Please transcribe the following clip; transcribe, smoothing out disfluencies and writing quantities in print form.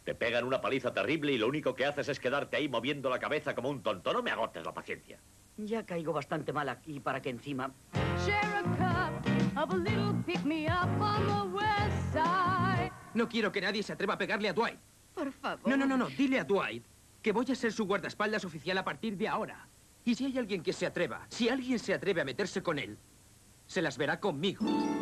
Te pegan una paliza terrible y lo único que haces es quedarte ahí moviendo la cabeza como un tonto. No me agotes la paciencia. Ya caigo bastante mal aquí para que encima... No quiero que nadie se atreva a pegarle a Dwight. Por favor. No. Dile a Dwight que voy a ser su guardaespaldas oficial a partir de ahora. Y si hay alguien que se atreva, si alguien se atreve a meterse con él, se las verá conmigo.